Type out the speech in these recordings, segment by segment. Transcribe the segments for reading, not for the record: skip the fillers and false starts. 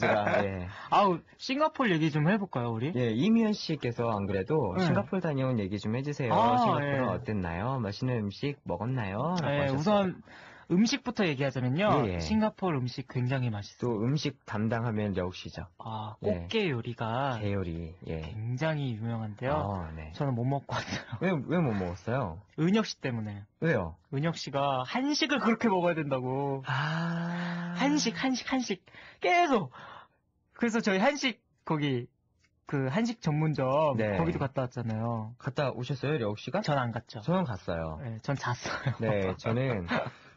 제가. 예. 아우, 싱가포르 얘기 좀 해볼까요, 우리? 예, 이미연 씨께서 안 그래도 네. 싱가포르 다녀온 얘기 좀 해주세요. 아, 싱가포르 예. 어땠나요? 맛있는 음식 먹었나요? 라고 네, 하셨어요. 우선 음식부터 얘기하자면요. 예, 예. 싱가포르 음식 굉장히 맛있어요. 또 음식 담당하면 려욱 씨죠. 아, 예. 꽃게 요리가 게요리. 예. 굉장히 유명한데요. 아, 네. 저는 못 먹고 왔어요. 왜 못 먹었어요? 은혁 씨 때문에. 왜요? 은혁 씨가 한식을 그렇게 먹어야 된다고. 한식. 계속. 그래서 저희 한식 전문점 네. 거기도 갔다 왔잖아요. 갔다 오셨어요, 려욱 씨가? 전 안 갔죠. 저는 갔어요. 네, 전 잤어요. 네, 저는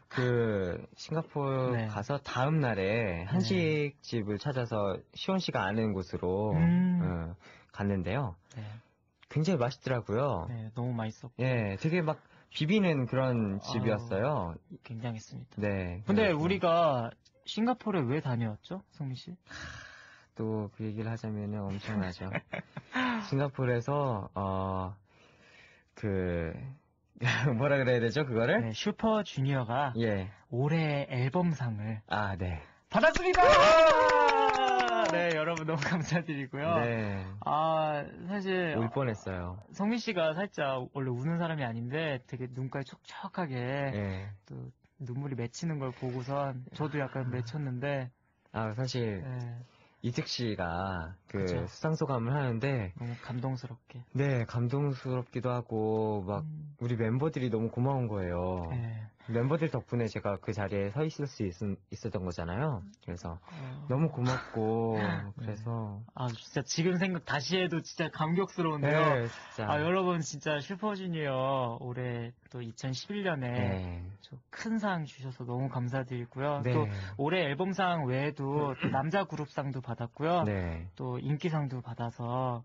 싱가포르 네. 가서 다음 날에 한식집을 찾아서 시원 씨가 아는 곳으로 갔는데요. 네. 굉장히 맛있더라고요. 네, 너무 맛있었고. 예, 되게 막 비비는 그런 집이었어요. 굉장했습니다. 네. 근데 그래서 우리가 싱가포르에 왜 다녀왔죠, 성민 씨? 또 그 얘기를 하자면 엄청나죠. 싱가포르에서 뭐라 그래야 되죠, 그거를? 네, 슈퍼주니어가 예. 올해 앨범상을 네. 받았습니다! 네, 여러분 너무 감사드리고요. 네. 사실 울 뻔했어요. 성민 씨가 살짝 원래 우는 사람이 아닌데 되게 눈깔이 촉촉하게 예. 또 눈물이 맺히는 걸 보고선 저도 약간 맺혔는데 사실 네, 이특 씨가 그쵸. 수상 소감을 하는데 너무 감동스럽게. 네, 감동스럽기도 하고 막 우리 멤버들이 너무 고마운 거예요. 네. 멤버들 덕분에 제가 그 자리에 서 있을 수 있었던 거잖아요. 그래서 너무 고맙고 그래서 진짜 지금 생각 다시 해도 진짜 감격스러운데요. 네, 진짜. 여러분 진짜 슈퍼주니어 올해 또 2011년에 네. 큰 상 주셔서 너무 감사드리고요. 네. 또 올해 앨범상 외에도 또 남자 그룹상도 받았고요. 네. 또 인기상도 받아서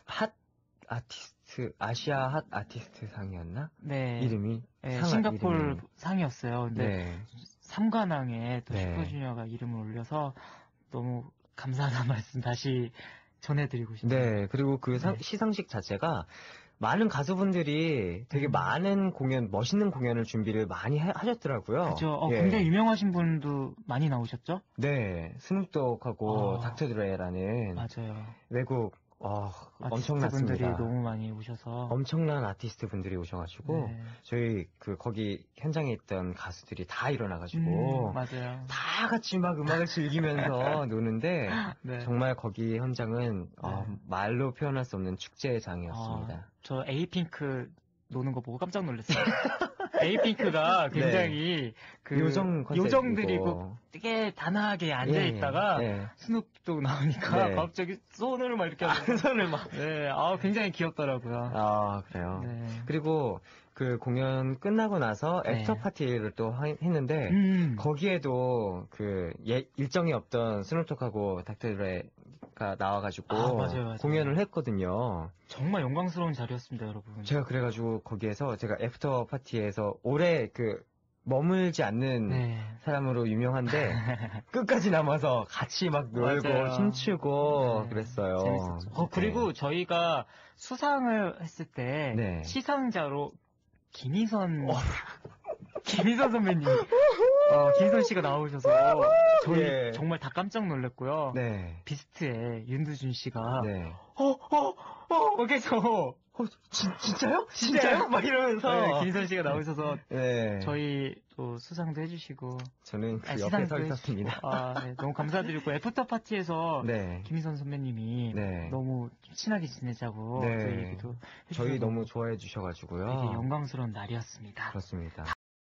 아시아 핫 아티스트 상이었나? 네. 이름이? 네, 싱가포르 상이었어요. 근데 네. 3관왕에 또 네. 슈퍼주니어가 이름을 올려서 너무 감사하다는 말씀 다시 전해드리고 싶네요. 네, 그리고 시상식 자체가 많은 가수분들이 되게 많은 멋있는 공연을 준비를 많이 하셨더라고요. 그죠. 예. 굉장히 유명하신 분도 많이 나오셨죠? 네, 스눕독하고 닥터드레라는 맞아요. 외국 아티스트 분들이 너무 많이 오셔서 엄청난 아티스트 분들이 오셔가지고 네. 저희 거기 현장에 있던 가수들이 다 일어나가지고 맞아요. 다 같이 막 음악을 즐기면서 노는데 네. 정말 거기 현장은 말로 표현할 수 없는 축제의 장이었습니다. 저 에이핑크 노는 거 보고 깜짝 놀랐어요. 에이핑크가 굉장히 요정들이 되게 단아하게 앉아있다가 스눕독 나오니까 갑자기 손을 막 이렇게 손을 막 굉장히 귀엽더라고요. 그래요. 네. 그리고 그 공연 끝나고 나서 애프터 파티를 또 했는데 거기에도 일정이 없던 스눕독하고 닥터드레가 나와가지고 맞아요. 공연을 했거든요. 정말 영광스러운 자리였습니다, 여러분. 제가 그래가지고 거기에서 제가 애프터 파티에서 올해 머물지 않는 사람으로 유명한데 끝까지 남아서 같이 막 놀고 힘추고 그랬어요. 재밌었죠. 그리고 저희가 수상을 했을 때 시상자로 김희선 선배님, 김희선 씨가 나오셔서 저희 정말 다 깜짝 놀랐고요. 비스트의 윤두준 씨가 계속 진짜요? 진짜요? 막 이러면서 김희선 씨가 나오셔서 저희 또 수상도 해주시고 저는 옆에 서 있었습니다. 너무 감사드리고 애프터 파티에서 김희선 선배님이 너무 친하게 지내자고 또 얘기도 해주셔서 저희 너무 좋아해 주셔가지고요. 되게 영광스러운 날이었습니다. 그렇습니다.